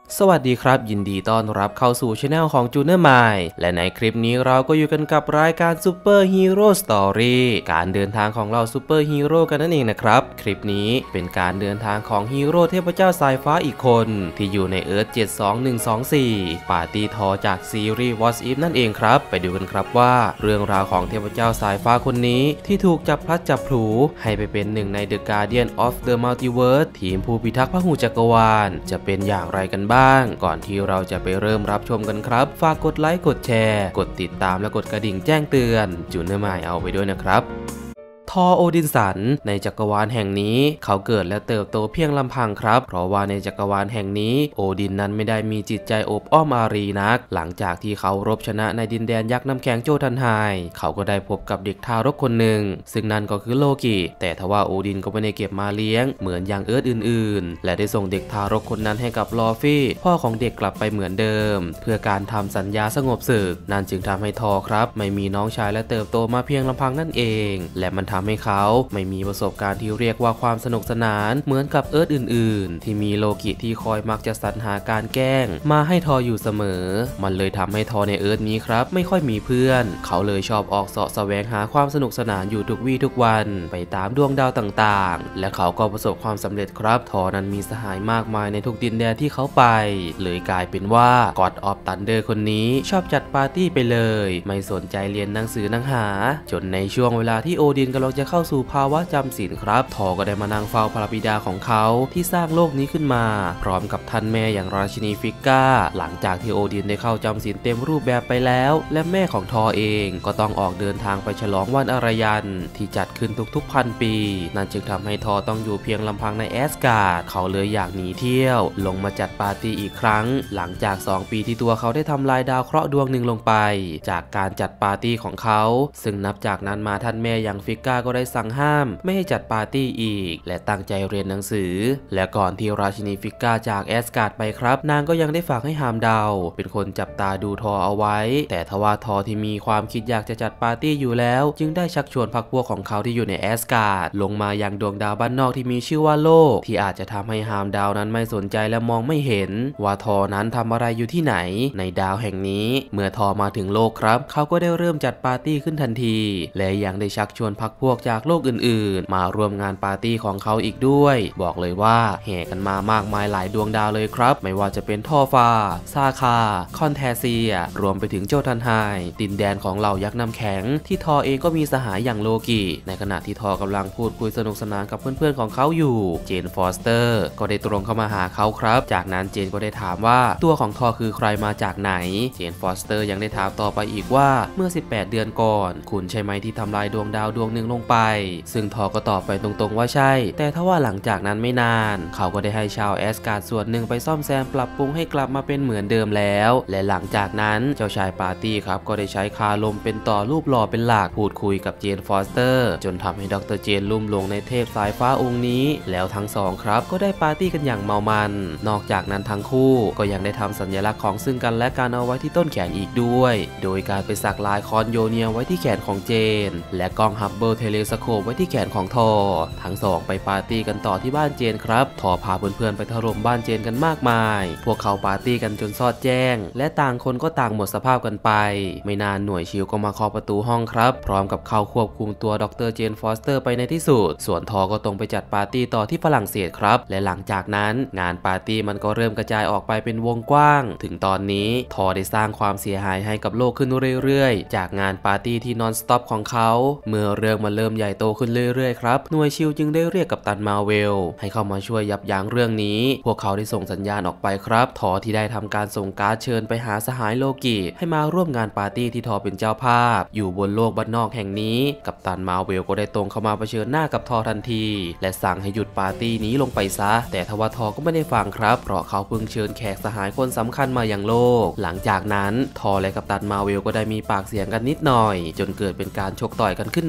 สวัสดีครับยินดีต้อนรับเข้าสู่ช anel ของจูเนอร์ไมล์และในคลิปนี้เราก็อยู่กันกับรายการซูเปอร์ฮีโร่สตอรี่การเดินทางของเราซูเปอร์ฮีโร่กันนั่นเองนะครับคลิปนี้เป็นการเดินทางของฮีโร่เทพเจ้าสายฟ้าอีกคนที่อยู่ในเอิร์ธ72124ปาร์ตี้ทอจากซีรีส์ What If นั่นเองครับไปดูกันครับว่าเรื่องราวของเทพเจ้าสายฟ้าคนนี้ที่ถูกจับพลัดจับผลูให้ไปเป็นหนึ่งใน The Guardian of the Multiverse ทีมผู้พิทักษ์พหูจักรวาลจะเป็นอย่างไรกันบ้างก่อนที่เราจะไปเริ่มรับชมกันครับฝากกดไลค์กดแชร์กดติดตามและกดกระดิ่งแจ้งเตือนจูเนอร์ไมล์เอาไปด้วยนะครับทอโอดินสันในจักรวาลแห่งนี้เขาเกิดและเติบโตเพียงลำพังครับเพราะว่าในจักรวาลแห่งนี้โอดินนั้นไม่ได้มีจิตใจโอบอ้อมอารีนักหลังจากที่เขารบชนะในดินแดนยักษ์น้ำแข็งโจทันไฮเขาก็ได้พบกับเด็กทารกคนหนึ่งซึ่งนั่นก็คือโลกิแต่ทว่าโอดินก็ไม่ได้เก็บมาเลี้ยงเหมือนอย่างเอิร์ธอื่นๆและได้ส่งเด็กทารกคนนั้นให้กับลอฟี่พ่อของเด็กกลับไปเหมือนเดิมเพื่อการทำสัญญาสงบศึกนั่นจึงทำให้ทอครับไม่มีน้องชายและเติบโตมาเพียงลำพังนั่นเองและมันทำให้เขาไม่มีประสบการณ์ที่เรียกว่าความสนุกสนานเหมือนกับเอิร์ธอื่นๆที่มีโลกิที่คอยมักจะสรรหาการแกล้งมาให้ทออยู่เสมอมันเลยทำให้ทอในเอิร์ธนี้ครับไม่ค่อยมีเพื่อนเขาเลยชอบออกเสาะแสวงหาความสนุกสนานอยู่ทุกวี่ทุกวันไปตามดวงดาวต่างๆและเขาก็ประสบความสำเร็จครับทอนั้นมีสหายมากมายในทุกดินแดนที่เขาไปเลยกลายเป็นว่า God of Thunder คนนี้ชอบจัดปาร์ตี้ไปเลยไม่สนใจเรียนหนังสือหนังหาจนในช่วงเวลาที่โอดินกำลังจะเข้าสู่ภาวะจำศีลครับทอก็ได้มานั่งเฝ้าพระบิดาของเขาที่สร้างโลกนี้ขึ้นมาพร้อมกับท่านแม่อย่างราชินีฟิกก้าหลังจากที่โอดินได้เข้าจำศีลเต็มรูปแบบไปแล้วและแม่ของทอเองก็ต้องออกเดินทางไปฉลองวันอารยันที่จัดขึ้นทุกๆ1,000 ปีนั่นจึงทำให้ทอต้องอยู่เพียงลำพังในแอสการ์ดเขาเลยอยากหนีเที่ยวลงมาจัดปาร์ตี้อีกครั้งหลังจาก2 ปีที่ตัวเขาได้ทำลายดาวเคราะห์ดวงหนึ่งลงไปจากการจัดปาร์ตี้ของเขาซึ่งนับจากนั้นมาท่านแม่อย่างฟิกก้าก็ได้สั่งห้ามไม่ให้จัดปาร์ตี้อีกและตั้งใจเรียนหนังสือและก่อนที่ราชินีฟิกก้าจากแอสการ์ดไปครับนางก็ยังได้ฝากให้ฮามดาวเป็นคนจับตาดูทอเอาไว้แต่ทว่าทอที่มีความคิดอยากจะจัดปาร์ตี้อยู่แล้วจึงได้ชักชวนพรรคพวกของเขาที่อยู่ในแอสการ์ดลงมายังดวงดาวบ้านนอกที่มีชื่อว่าโลกที่อาจจะทำให้ฮามดาวนั้นไม่สนใจและมองไม่เห็นว่าทอนั้นทำอะไรอยู่ที่ไหนในดาวแห่งนี้เมื่อทอมาถึงโลกครับเขาก็ได้เริ่มจัดปาร์ตี้ขึ้นทันทีและยังได้ชักชวนพรรคพวกจากโลกอื่นๆมาร่วมงานปาร์ตี้ของเขาอีกด้วยบอกเลยว่าแห่กันมามากมายหลายดวงดาวเลยครับไม่ว่าจะเป็นท่อฟ้าซาคาคอนแทเซียรวมไปถึงโจทันไฮดินแดนของเหล่ายักษ์น้ำแข็งที่ทอเองก็มีสหายอย่างโลกิในขณะที่ทอกำลังพูดคุยสนุกสนานกับเพื่อนๆของเขาอยู่เจนฟอสเตอร์ก็ได้ตรงเข้ามาหาเขาครับจากนั้นเจนก็ได้ถามว่าตัวของทอคือใครมาจากไหนเจนฟอสเตอร์ยังได้ถามต่อไปอีกว่าเมื่อ18 เดือนก่อนคุณใช่ไหมที่ทำลายดวงดาวดวงหนึ่งลงไปซึ่งทอก็ตอบไปตรงๆว่าใช่แต่ถ้าว่าหลังจากนั้นไม่นานเขาก็ได้ให้ชาวแอสการ์ดส่วนหนึ่งไปซ่อมแซมปรับปรุงให้กลับมาเป็นเหมือนเดิมแล้วและหลังจากนั้นเจ้าชายปาร์ตี้ครับก็ได้ใช้คาลมเป็นต่อรูปหล่อเป็นหลักพูดคุยกับเจนฟอสเตอร์จนทำให้ดรเจนลุ่มหลงในเทพสายฟ้าองค์นี้แล้วทั้งสองครับก็ได้ปาร์ตี้กันอย่างเมามันนอกจากนั้นทั้งคู่ก็ยังได้ทำสัญลักษณ์ของซึ่งกันและกันเอาไว้ที่ต้นแขนอีกด้วยโดยการไปสักลายคอนโยเนียไว้ที่แขนของเจนและกล้องฮับเบิลเทเลสโคปไว้ที่แขนของทอทั้งสองไปปาร์ตี้กันต่อที่บ้านเจนครับทอพาเพื่อนๆไปถล่มบ้านเจนกันมากมายพวกเขาปาร์ตี้กันจนซอดแจ้งและต่างคนก็ต่างหมดสภาพกันไปไม่นานหน่วยชิลก็มาเคาะประตูห้องครับพร้อมกับเข้าควบคุมตัวดรเจนฟอสเตอร์ไปในที่สุดส่วนทอก็ตรงไปจัดปาร์ตี้ต่อที่ฝรั่งเศสครับและหลังจากนั้นงานปาร์ตี้มันก็เริ่มกระจายออกไปเป็นวงกว้างถึงตอนนี้ทอได้สร้างความเสียหายให้กับโลกขึ้นเรื่อยๆจากงานปาร์ตี้ที่นอนสต็อปของเขาเมื่อเรื่องมันเริ่มใหญ่โตขึ้นเรื่อยๆครับหน่วยชิลจึงได้เรียกกัปตันมาเวลให้เข้ามาช่วยยับยั้งเรื่องนี้พวกเขาได้ส่งสัญญาณออกไปครับทอที่ได้ทำการส่งการ์ดเชิญไปหาสหายโลกิให้มาร่วมงานปาร์ตี้ที่ทอเป็นเจ้าภาพอยู่บนโลกบ้านนอกแห่งนี้กัปตันมาเวลก็ได้ตรงเข้ามาเผชิญหน้ากับทอทันทีและสั่งให้หยุดปาร์ตี้นี้ลงไปซะแต่ทว่าทอก็ไม่ได้ฟังครับเพราะเขาเพิ่งเชิญแขกสหายคนสำคัญมาอย่างโลกหลังจากนั้นทอและกัปตันมาเวลก็ได้มีปากเสียงกันนิดหน่อยจนเกิดเป็นการชกต่อยกันขึ้นมา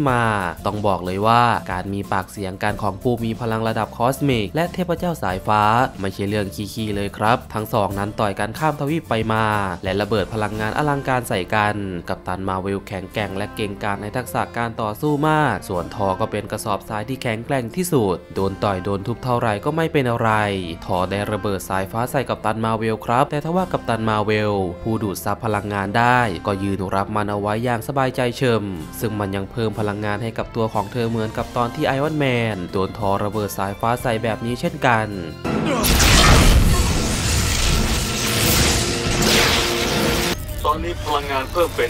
ต้องบอกเลยว่าการมีปากเสียงกันของผู้มีพลังระดับคอสมิกและเทพเจ้าสายฟ้าไม่ใช่เรื่องขี้ๆเลยครับทั้งสองนั้นต่อยกันข้ามทวีปไปมาและระเบิดพลังงานอลังการใส่กันกัปตันมาร์เวลแข็งแกร่งและเก่งกาจในทักษะการต่อสู้มากส่วนทอก็เป็นกระสอบทรายที่แข็งแกร่งที่สุดโดนต่อยโดนทุบเท่าไรก็ไม่เป็นอะไรทอได้ระเบิดสายฟ้าใส่กัปตันมาร์เวลครับแต่ทว่ากัปตันมาร์เวลผู้ดูดซับพลังงานได้ก็ยืนรับมันเอาไว้อย่างสบายใจเฉิมซึ่งมันยังเพิ่มพลังงานให้กับตัวของเธอเหมือนกับตอนที่ไอรอนแมนโดนทอระเบิดสายฟ้าใส่แบบนี้เช่นกันตอนนี้พลังงานเพิ่มเป็น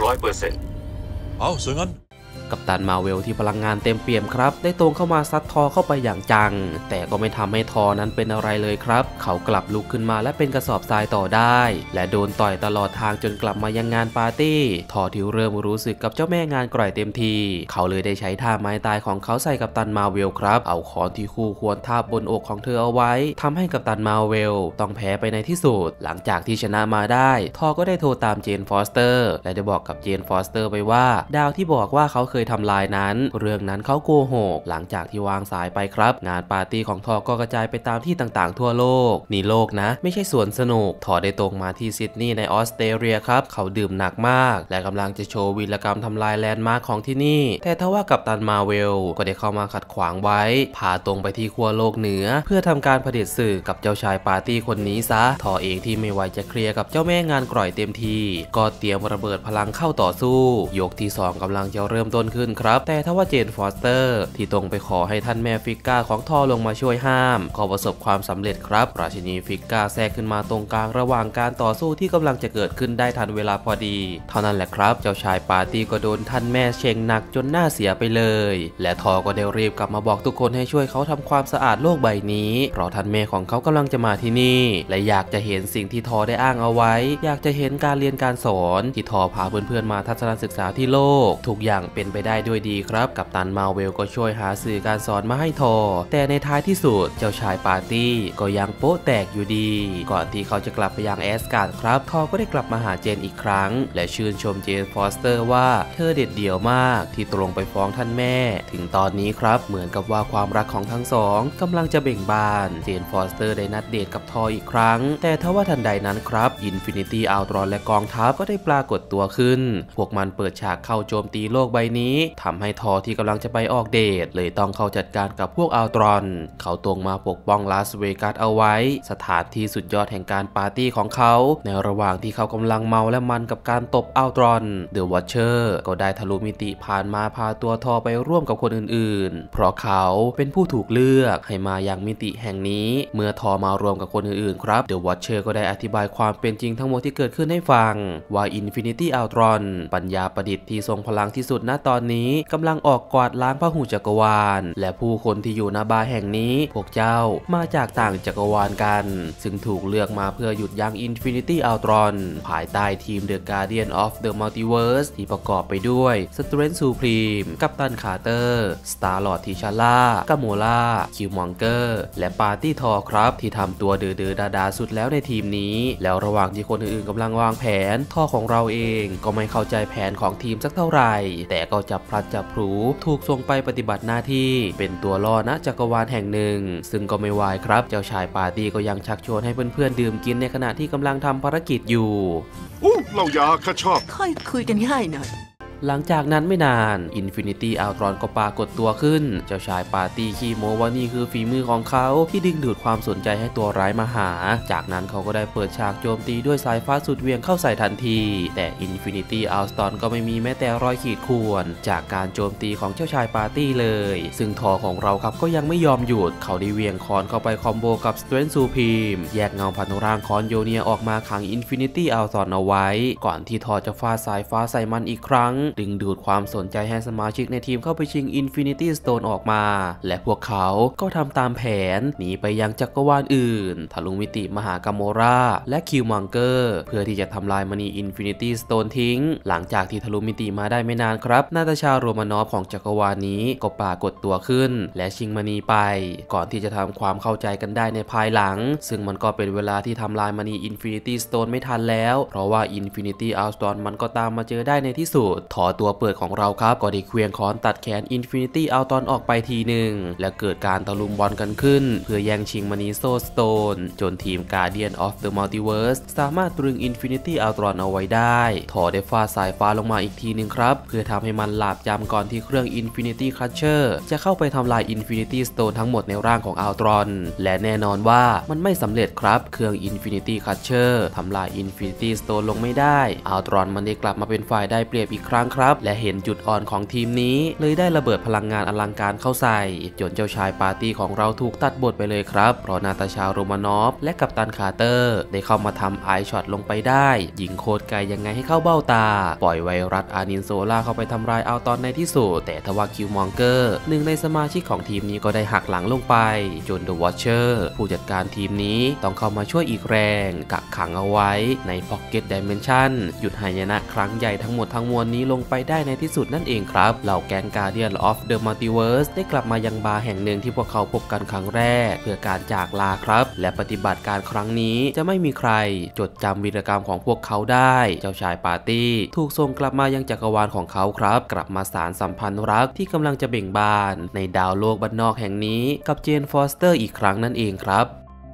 400% เอาเสียงั้นกัปตันมาร์เวลที่พลังงานเต็มเปี่ยมครับได้ตรงเข้ามาซัดทอเข้าไปอย่างจังแต่ก็ไม่ทำให้ทอนั้นเป็นอะไรเลยครับเขากลับลุกขึ้นมาและเป็นกระสอบทรายต่อได้และโดนต่อยตลอดทางจนกลับมายังงานปาร์ตี้ทอที่เริ่มรู้สึกกับเจ้าแม่งานกร่อยเต็มทีเขาเลยได้ใช้ท่าไม้ตายของเขาใส่กัปตันมาร์เวลครับเอาค้อนที่คู่ควรทาบบนอกของเธอเอาไว้ทำให้กัปตันมาร์เวลต้องแพ้ไปในที่สุดหลังจากที่ชนะมาได้ทอก็ได้โทรตามเจนฟอสเตอร์และได้บอกกับเจนฟอสเตอร์ไปว่าดาวที่บอกว่าเขาเคยทำลายนั้นเรื่องนั้นเขาโกหกหลังจากที่วางสายไปครับงานปาร์ตี้ของทอก็กระจายไปตามที่ต่างๆทั่วโลกนี่โลกนะไม่ใช่สวนสนุกทอได้ตรงมาที่ซิดนีย์ในออสเตรเลียครับเขาดื่มหนักมากและกำลังจะโชว์วีรกรรมทำลายแลนด์มาร์คของที่นี่แต่ทว่ากัปตันมาร์เวลก็ได้เข้ามาขัดขวางไว้พาตรงไปที่ขั้วโลกเหนือเพื่อทำการเผด็จศึกกับเจ้าชายปาร์ตี้คนนี้ซะทอเองที่ไม่ไหวจะเคลียร์กับเจ้าแม่งานกร่อยเต็มทีก็เตรียมระเบิดพลังเข้าต่อสู้ยกที่2กำลังจะเริ่มต้นขึ้นครับแต่ทว่าเจนฟอสเตอร์ที่ตรงไปขอให้ท่านแม่ฟิกก้าของทอลงมาช่วยห้ามก็ประสบความสำเร็จครับราชินีฟิกก้าแทรกขึ้นมาตรงกลางระหว่างการต่อสู้ที่กำลังจะเกิดขึ้นได้ทันเวลาพอดีเท่านั้นแหละครับเจ้าชายปาร์ตี้ก็โดนท่านแม่เชงหนักจนหน้าเสียไปเลยและทอก็ได้รีบกลับมาบอกทุกคนให้ช่วยเขาทำความสะอาดโลกใบนี้เพราะท่านแม่ของเขากำลังจะมาที่นี่และอยากจะเห็นสิ่งที่ทอได้อ้างเอาไว้อยากจะเห็นการเรียนการสอนที่ทอพาเพื่อนๆมาทัศนศึกษาที่โลกทุกอย่างเป็นไปได้ด้วยดีครับกัปตันมาร์เวลก็ช่วยหาสื่อการสอนมาให้ทอแต่ในท้ายที่สุดเจ้าชายปาร์ตี้ก็ยังโป๊ะแตกอยู่ดีก่อนที่เขาจะกลับไปยังแอสการ์ดครับทอก็ได้กลับมาหาเจนอีกครั้งและชื่นชมเจนฟอสเตอร์ว่าเธอเด็ดเดี่ยวมากที่ตรงไปฟ้องท่านแม่ถึงตอนนี้ครับเหมือนกับว่าความรักของทั้งสองกำลังจะเบ่งบานเจนฟอสเตอร์ได้นัดเดทกับทออีกครั้งแต่ทว่าทันใดนั้นครับอินฟินิตี้อัลตรอนและกองทัพก็ได้ปรากฏตัวขึ้นพวกมันเปิดฉากเข้าโจมตีโลกใบนี้ทำให้ทอที่กำลังจะไปออกเดทเลยต้องเข้าจัดการกับพวกอัลตรอนเขาตรงมาปกป้องลาสเวกัสเอาไว้สถานที่สุดยอดแห่งการปาร์ตี้ของเขาในระหว่างที่เขากำลังเมาและมันกับการตบอัลตรอนเดอะวอชเชอร์ก็ได้ทะลุมิติผ่านมาพาตัวทอไปร่วมกับคนอื่นๆเพราะเขาเป็นผู้ถูกเลือกให้มายังมิติแห่งนี้เมื่อทอมารวมกับคนอื่นๆครับเดอะวอชเชอร์ก็ได้อธิบายความเป็นจริงทั้งหมดที่เกิดขึ้นให้ฟังว่าอินฟินิตี้อัลตรอนปัญญาประดิษฐ์ที่ทรงพลังที่สุดณตอนนี้กำลังออกกวาดล้างพหุจักรวาลและผู้คนที่อยู่ณบาร์แห่งนี้พวกเจ้ามาจากต่างจักรวาลกันซึ่งถูกเลือกมาเพื่อหยุดยั้ง Infinity Ultron ภายใต้ทีม The Guardian of the Multiverse ที่ประกอบไปด้วย Strange Supreme กัปตันคาร์เตอร์ Star-Lord T'Challa กาโมล่า Killmonger และปาร์ตี้ทอครับที่ทำตัวเดือดดาสุดแล้วในทีมนี้แล้วระหว่างที่คนอื่นๆกำลังวางแผนทอของเราเองก็ไม่เข้าใจแผนของทีมสักเท่าไหร่แต่ก็จับพลัดจับผลูถูกส่งไปปฏิบัติหน้าที่เป็นตัวล่อณจักรวาลแห่งหนึ่งซึ่งก็ไม่วายครับเจ้าชายปาร์ตี้ก็ยังชักชวนให้เพื่อนๆดื่มกินในขณะที่กำลังทำภารกิจอยู่เหล้ายาข้าชอบค่อยคุยกันง่ายหน่อยหลังจากนั้นไม่นาน Infinity Ultron ก็ปรากฏตัวขึ้นเจ้าชายปาร์ตี้ขี้โม้ว่านี่คือฝีมือของเขาที่ดึงดูดความสนใจให้ตัวร้ายมาหาจากนั้นเขาก็ได้เปิดฉากโจมตีด้วยสายฟ้าสุดเวียงเข้าใส่ทันทีแต่ Infinity Ultron ก็ไม่มีแม้แต่รอยขีดข่วนจากการโจมตีของเจ้าชายปาร์ตี้เลยซึ่งทอของเราครับก็ยังไม่ยอมหยุดเขาได้เวียงคอนเข้าไปคอมโบกับ Strange Supreme แยกเงาพันธุร่างคอนโยเนียออกมาขัง Infinity Ultron เอาไว้ก่อนที่ทอจะฟาดสายฟ้าใส่มันอีกครั้งดึงดูดความสนใจให้สมาชิกในทีมเข้าไปชิง Infinity Stone ออกมาและพวกเขาก็ทำตามแผนหนีไปยังจักรวาลอื่นทะลุมิติมาหากาโมราและคิวมังเกอร์เพื่อที่จะทำลายมณี Infinity Stone ทิ้งหลังจากที่ทะลุมิติมาได้ไม่นานครับนาตาชาโรมานอฟของจักรวาลนี้ก็ปรากฏตัวขึ้นและชิงมณีไปก่อนที่จะทำความเข้าใจกันได้ในภายหลังซึ่งมันก็เป็นเวลาที่ทำลายมณี Infinity Stone ไม่ทันแล้วเพราะว่า Infinity Ultron มันก็ตามมาเจอได้ในที่สุดทออตัวเปิดของเราครับก็ได้เคลื่อนค้อนตัดแขน Infinity Ultron ออกไปทีหนึ่งและเกิดการตะลุมบอลกันขึ้นเพื่อแย่งชิงมณีโซสโตนจนทีม Guardian of the Multiverse สามารถตรึง Infinity Ultron เอาไว้ได้ทอได้ฟาดสายฟ้าลงมาอีกทีหนึ่งครับเพื่อทำให้มันหลาบจำก่อนที่เครื่อง Infinity Crusher จะเข้าไปทำลาย Infinity Stone ทั้งหมดในร่างของ Ultron และแน่นอนว่ามันไม่สำเร็จครับเครื่อง Infinity Crusher ทำลาย Infinity Stone ลงไม่ได้ Ultron มันได้กลับมาเป็นฝ่ายได้เปรียบอีกครั้งครับและเห็นจุดอ่อนของทีมนี้เลยได้ระเบิดพลังงานอลังการเข้าใส่จนเจ้าชายปาร์ตี้ของเราถูกตัดบทไปเลยครับเพราะนาตาชาโรมานอฟและกัปตันคาร์เตอร์ได้เข้ามาทำไอช็อตลงไปได้ยิงโคตรไกลยังไงให้เข้าเบ้าตาปล่อยไวรัสอานินโซล่าเข้าไปทำลายเอาตอนในที่สุดแต่ทว่าคิวมองเกอร์หนึ่งในสมาชิกของทีมนี้ก็ได้หักหลังลงไปจนเดอะวอชเชอร์ผู้จัดการทีมนี้ต้องเข้ามาช่วยอีกแรงกักขังเอาไว้ในพ็อกเก็ตไดเมนชั่นหยุดหายนะครั้งใหญ่ทั้งหมดทั้งมวลนี้ลงไปได้ในที่สุดนั่นเองครับเหล่าแก๊ง Guardian of the Multiverse ได้กลับมายังบาร์แห่งหนึ่งที่พวกเขาพบกันครั้งแรกเพื่อการจากลาครับและปฏิบัติการครั้งนี้จะไม่มีใครจดจำวีรกรรมของพวกเขาได้เจ้าชายปาร์ตี้ถูกส่งกลับมายังจักรวาลของเขาครับกลับมาสานสัมพันธ์รักที่กำลังจะเบ่งบานในดาวโลกบ้านนอกแห่งนี้กับเจนฟอสเตอร์อีกครั้งนั่นเองครับ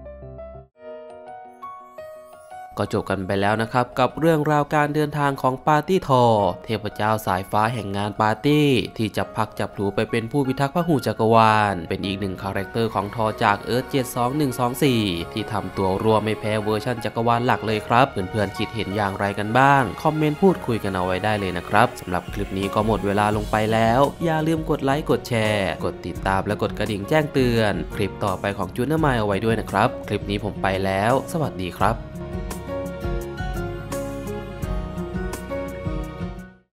ก็จบกันไปแล้วนะครับกับเรื่องราวการเดินทางของปาร์ตี้ทอเทพเจ้าสายฟ้าแห่งงานปาร์ตี้ที่จับพักจับผูไปเป็นผู้พิทักษ์พหูจักรวาลเป็นอีกหนึ่งคาแรคเตอร์ของทอจากเอิร์ธ72124ที่ทำตัวรัวไม่แพ้เวอร์ชันจักรวาลหลักเลยครับเพื่อนๆคิดเห็นอย่างไรกันบ้างคอมเมนต์พูดคุยกันเอาไว้ได้เลยนะครับสำหรับคลิปนี้ก็หมดเวลาลงไปแล้วอย่าลืมกดไลค์กดแชร์กดติดตามและกดกระดิ่งแจ้งเตือนคลิปต่อไปของจูเนอร์มายเอาไว้ด้วยนะครับคลิปนี้ผมไปแล้วสวัสดีครับ